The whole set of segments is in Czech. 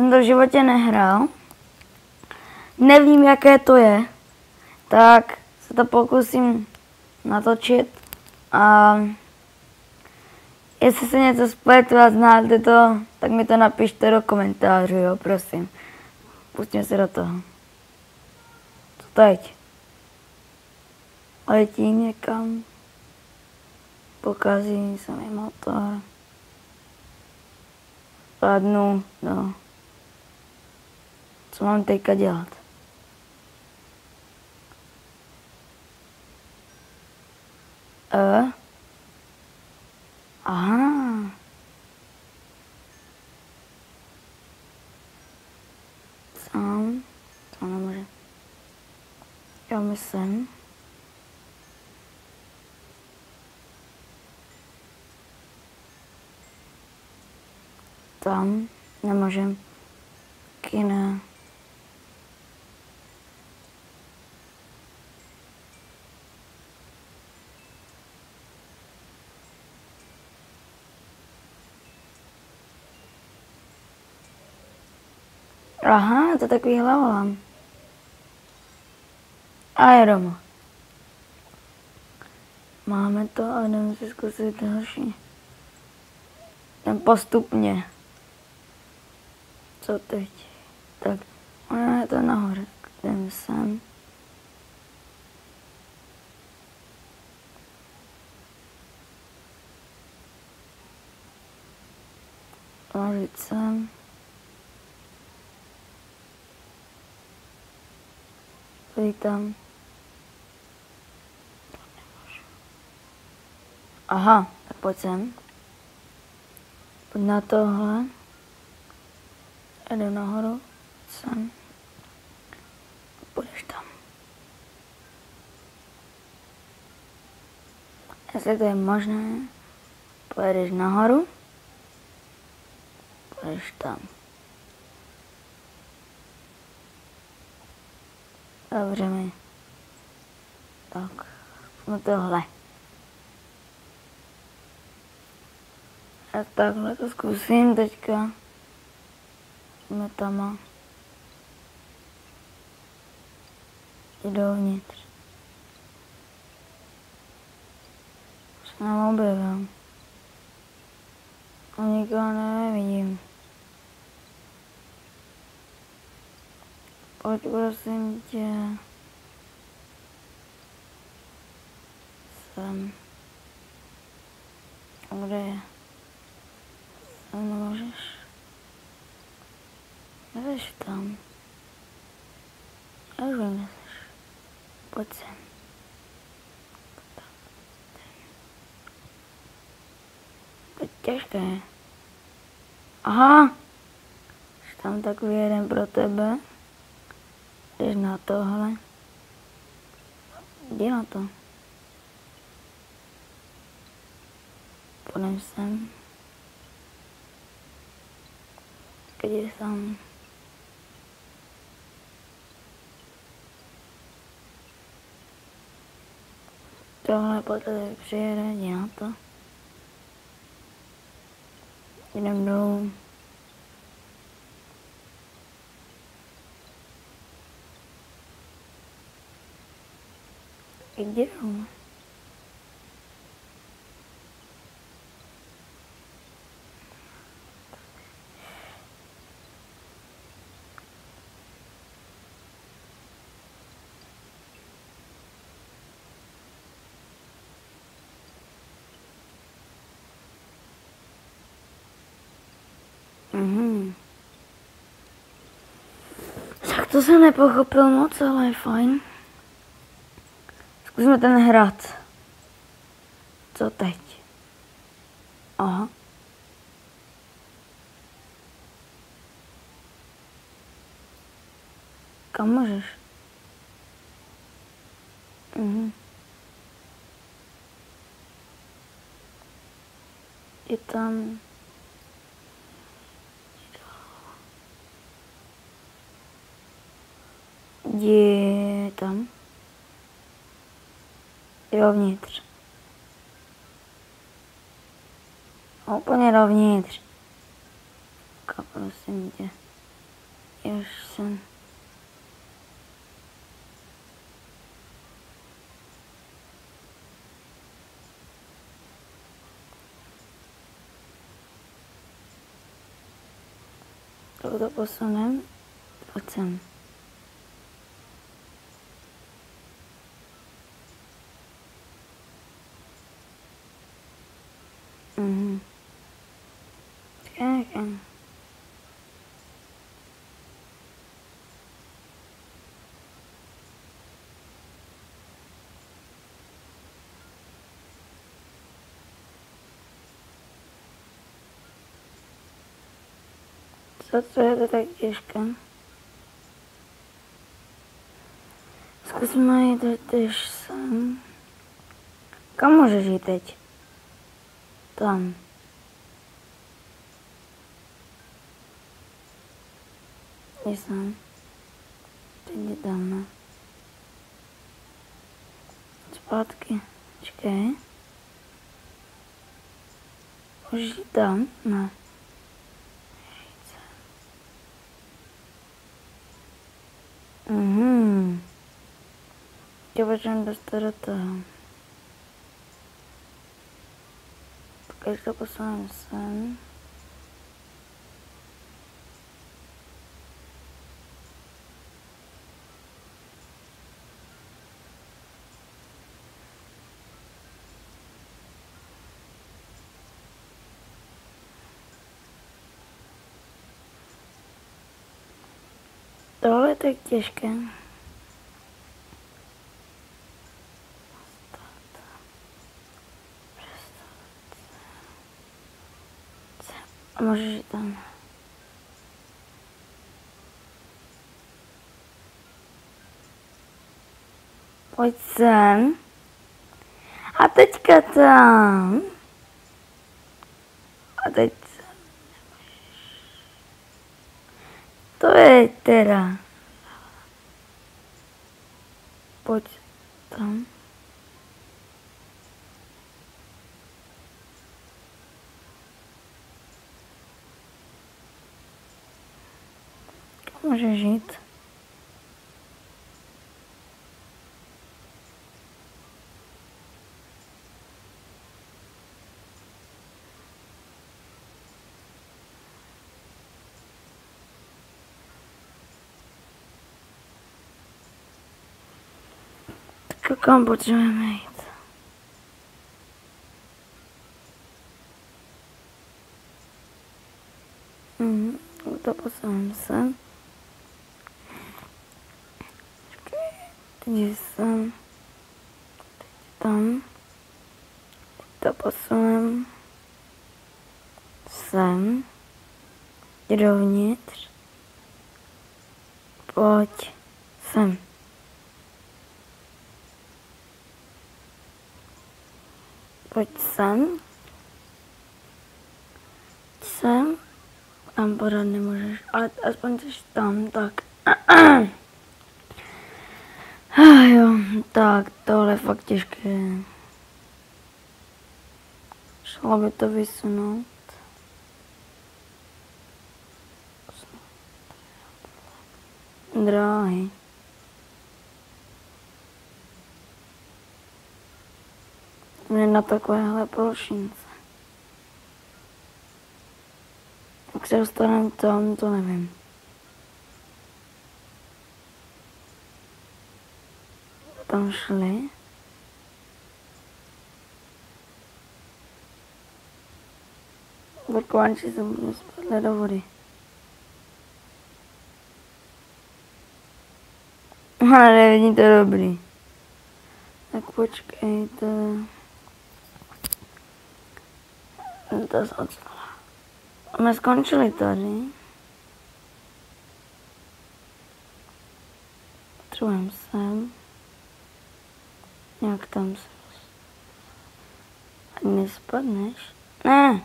jsem to v životě nehrál. Nevím, jaké to je, tak se to pokusím natočit a jestli se něco spletu a znáte to, tak mi to napište do komentářů, jo, prosím. Pustíme se do toho. Co teď? Letím někam. Pokazí se mi motor. Padnu, no. Co mám teďka dělat? Aha. Sám. To nemůže. Já myslím. Tam nemůžem. Kina. Aha, to takový hlavolám. A je doma. Máme to a jdeme si zkusit další. Jdem postupně. Co teď? Tak, ono je to nahoře. Jdeme sem. Ložit sem. Pojď tam. Aha, tak pojď sem. Pojď na tohle. Jdu nahoru. Sem. Půjdeš tam. Jestli to je možné, pojedeš nahoru. Půjdeš tam. Dobře mi. Tak, no tohle. A takhle to zkusím teďka. Jsme tam. Jdu dovnitř. Se nám objevil. A nikoho nevidím. Pojď prosím tě. Sem. A kde je? Sem nemůžeš. Jdeš tam. Já už vím, kde jsi. Pojď sem. To je těžké. Aha. Jsi tam takový jeden pro tebe. Jdeš na tohle. Jdi na to. Půjdem sem. Jdi tam. Tohle poté přijede, jdi na to. Jdem dolů. Jdi dolů. Tak to jsem nepochopil moc, ale je fajn. Zkusíme ten hrad. Co teď? Aha. Kam můžeš? Je tam... Je tam. Dovnitř. Úplně dovnitř. Prosím tě. Už jsem. To posunem. Pojď sem. Čekaj. Co je to tak těžké? Zkusme jít teď sem. Kam můžeš jít teď? Tam. Jsem. Teď jde tam, ne? Zpátky. Čekej. Už jít tam? Ne. Tě počím dostat do toho. Tak to posuneme sem. Tohle je tak těžké. A můžeš jít tam. Pojď sem. A teďka tam. A teď sem. To je teda. Pojď tam. Může žít. Tak kam potřebujeme jít? To posuneme sem. Teď jsem. Teď tam. Teď to posunem. Sem. Dovnitř. Pojď. Sem. Pojď sem. Sem. Tam pořád nemůžeš, ale aspoň jsi tam, tak. Jo, tak tohle je fakt těžké. Šlo by to vysunout. Dráhy. Mě na takovéhle plošince. Jak se dostaneme tam, to nevím. Tam šli. Vrkovanči se budou spadle do vody. Ale není to dobrý. Tak počkejte. To se odstala. My skončili tady. Potřebujeme sem. Jak tam se... Ať nespadneš. Ne!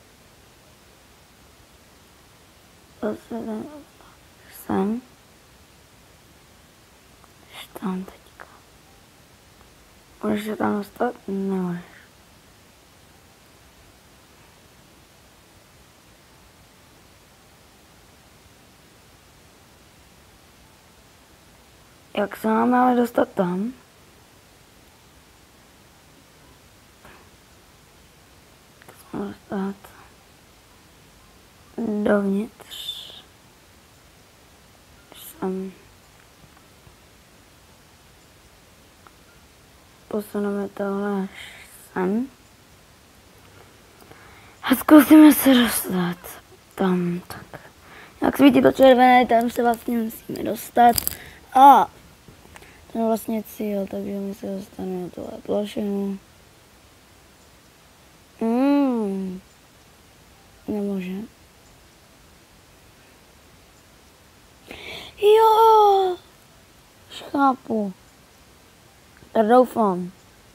Zase ten... Sem. Tam teďka. Můžeš se tam dostat? Nemůžeš. Jak se máme ale dostat tam? Dostat dovnitř. Sem. Posuneme tohle až sem. A zkusíme se dostat tam. Tak. Jak svítí to červené, tam se vlastně musíme dostat. A to je vlastně cíl, takže my se dostaneme na tohle plošinu. Nemůže. Jo, už chápu. Tak doufám.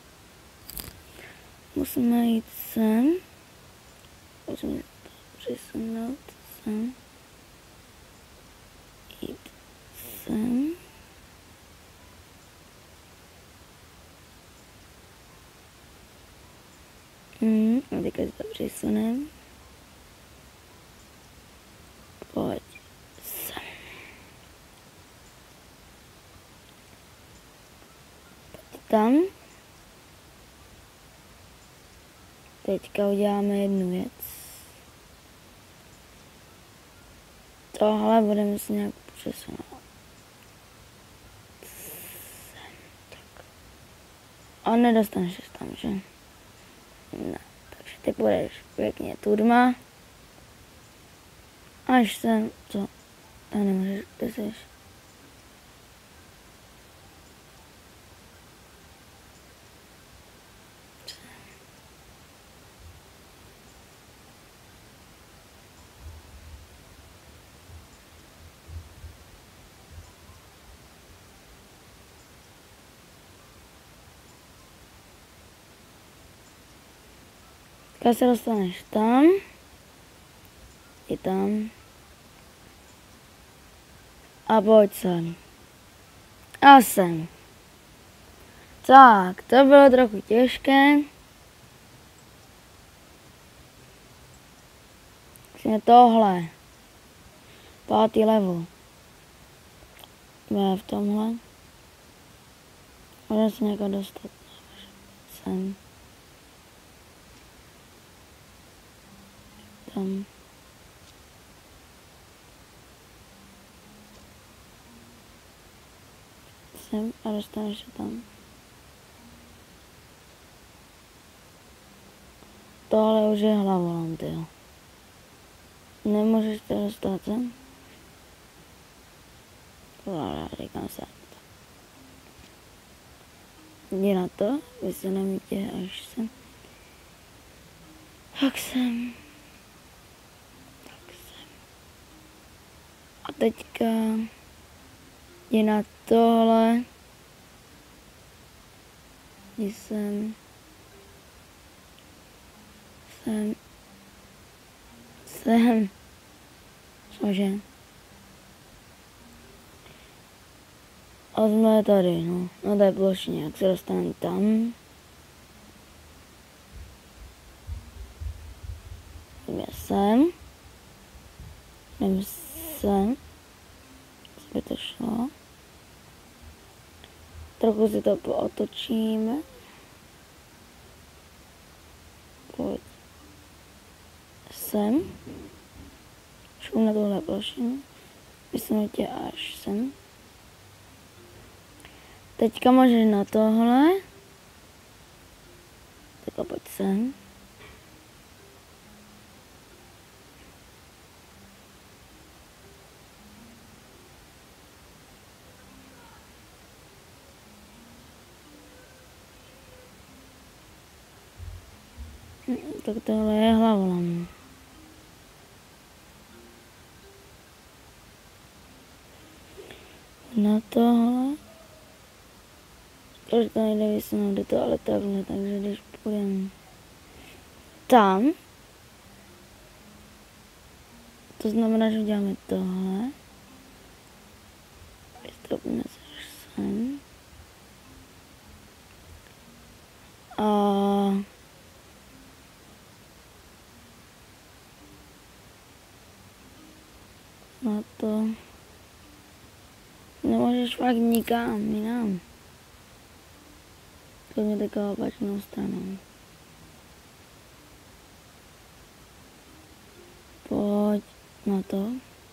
Musíme jít sem. Musíme to přesunout sem. Jít sem. A teďka si to přesunem. Pojď sem. Pojď tam. Teďka uděláme jednu věc. Tohle budeme si nějak přesunout. Tak. A nedostaneš se tam, že? Ne. Takže ty budeš pěkně turma. Až sem, co? A nemůžeš, ty jsi. Když se dostaneš tam, i tam, a pojď sem. A sem. Tak, to bylo trochu těžké. Vlastně tohle. Pátý level. Bude v tomhle. Můžeme se někam dostat. Sem. Tam. Sem a dostaneš se tam. Tohle už je hlavolám, tyjo. Nemůžeš to dostat sem? Tohle říkám se. Jdi na to, vy se nemítě až sem. Tak sem. A teďka jdi na tohle. Jdi sem. Sem. Sem. Cože? A jsme tady, no. Na té plošině, jak se dostaneme tam. Jdeme sem. Jdeme sem. By to šlo. Trochu si to pootočíme. Pojď sem. Šel na tohle plošinu. Vysunu tě až sem. Teďka můžeš na tohle. Teďka pojď sem. Tak tohle je hlavolám. Na tohle. Protože to nejde vysunout do toho, ale takhle, takže když půjdeme tam, to znamená, že uděláme tohle. Vystropíme se sem. A na to. nemůžeš fakt nikam jinam. Pojďme takovou opačnou stranou. Pojď na to.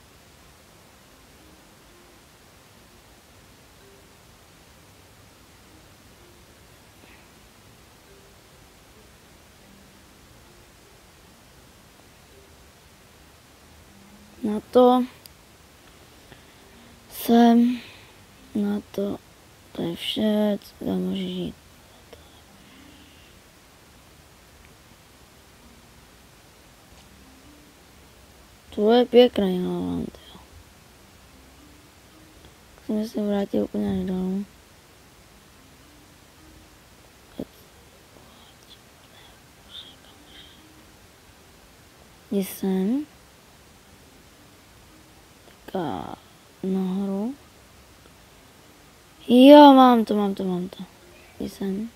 Na to. Sem. Na to. To je vše, co tam můžeš jít. To je pěkný Haaland, jo. Jsem se vrátil úplně dolů. Jdi sem. Taká nahoru. Jo, mám to. Jdi sem.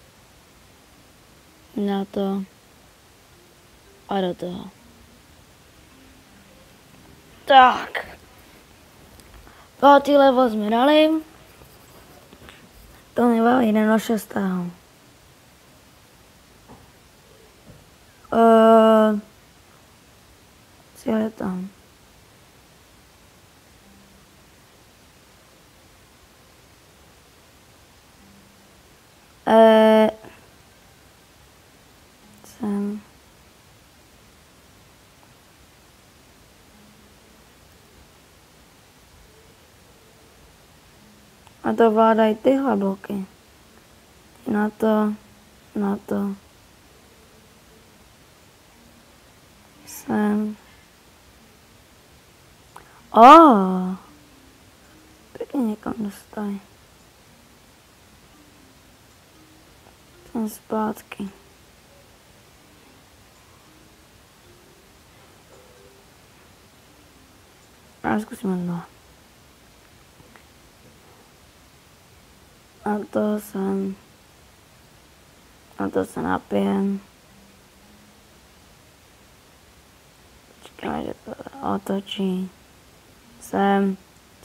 Na to. A do toho. Tak. Pátý level jsme dali. To nebaví, jdem do 6. Cíl je tam. Sem. A to vládají tyhle bloky. Na to. Sem. Pěkně někam dostali. Jsem zpátky. A zkusíme znova. A to se napijem. Počkáme, že to otočí. Sem.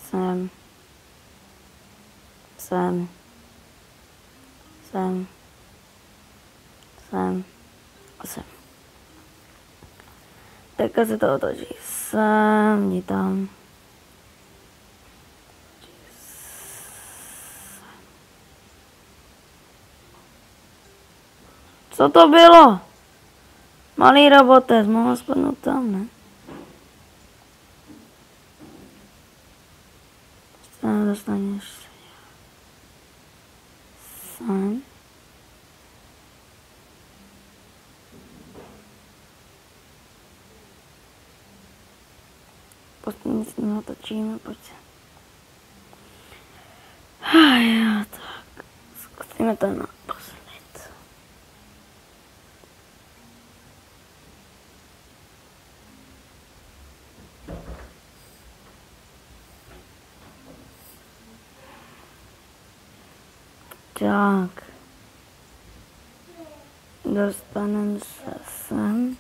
Teďka se to otočí. Sem, jdi tam. Co to bylo? Malý robotec, mohl spadnout tam, ne? Sem dostaneš se. Sem. Postupně s ním natočíme, pojď se. Jo, tak. Zkusíme to naposled. Tak. Dostaneme se sem.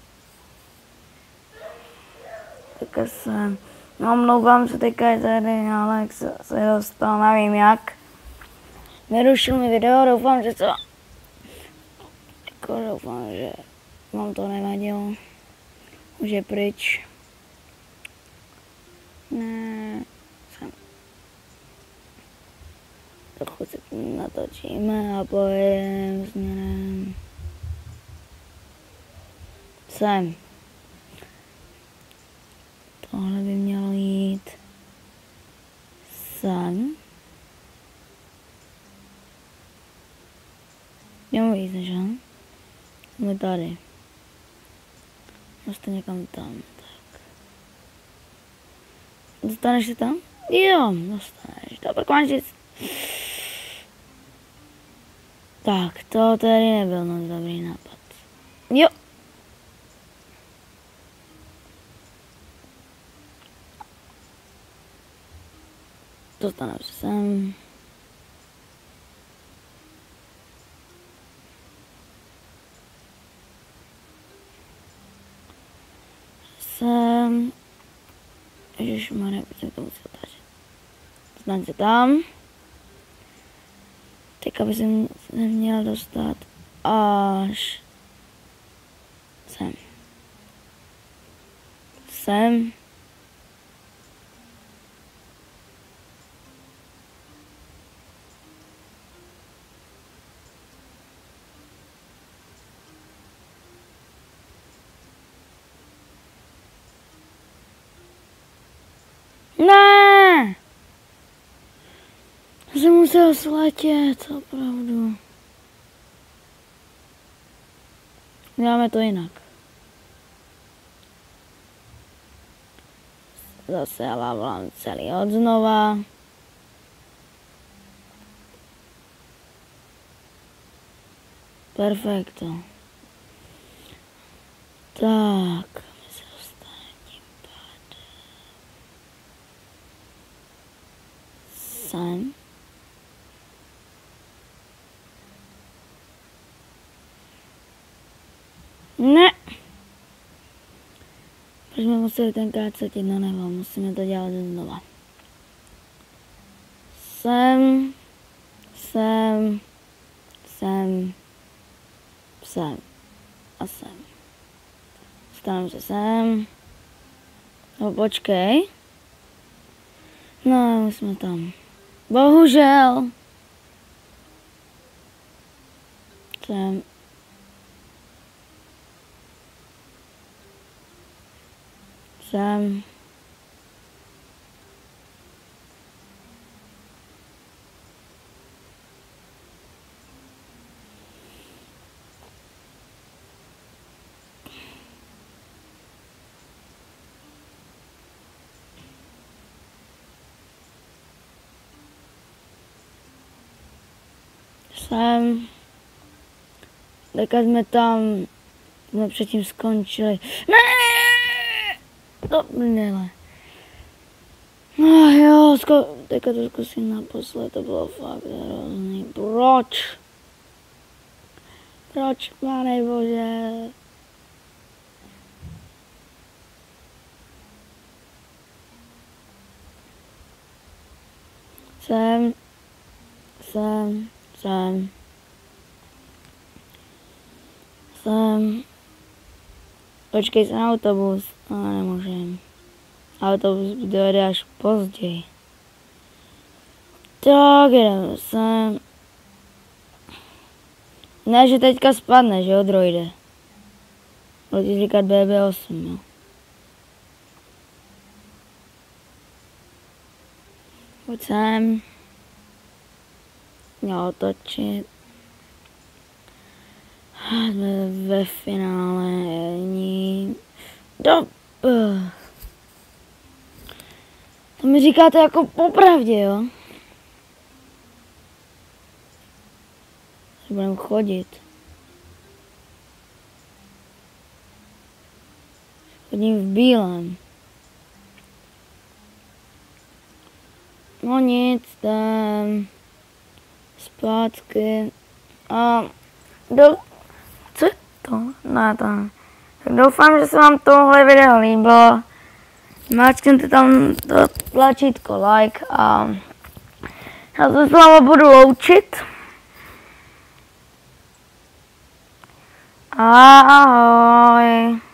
Teďka sem. No, omlouvám se, teďka je tady Alex se dostal, nevím jak. Nerušil mi video, doufám, že to... Doufám, že vám to nevadilo. Už je pryč. Ne, sem. Trochu se natočíme a pojedeme směrem. Sem. Tohle by mělo jít sem. Mělo jít, že? Jsme tady. Prostě někam tam. Tak. Dostaneš se tam? Jo, dostaneš. Dobrý končit. Tak, to tady nebyl moc dobrý nápad. Jo. Dostaneme se sem. Sem. Ježišmarja, pojďme to musí otáčet. Dám se tam. Teďka by jsem se měl dostat až sem. Sem. Ne! Jsem musel sletět, opravdu. Děláme to jinak. Zase lavám celý od znova. Perfekto. Tak, my se dostane tím pádem. Sem. Ne. Proč jsme museli tenkrát sedět na nebo? Musíme to dělat znova. Sem. Sem. Sem. Sem. A sem. Dostaneme se sem. No počkej. No, my jsme tam. Bohužel. Sem. Sem. Sem. Teďka jsme tam, jsme předtím skončili. Ne! To prdele. No jo, teďka to zkusím naposled, to bylo fakt hrozný. Proč? Proč, Pane Bože? Sem. Sem. Sem. Sem. Počkej se na autobus. No, nemůžem. Autobus dojde až později. Tak, jdeme sem. Ne, že teďka spadne, že jo, droide. Budu ti říkat BB8, jo. Pojď sem. Měl otočit. Jsme ve finále. To mi říkáte jako popravdě, jo? Že budeme chodit. Chodím v bílém. No nic, tam zpátky. A co je to? Ne, tam. Tak doufám, že se vám tohle video líbilo. Máčkněte tam to tlačítko like a já se s vámi budu loučit. Ahoj.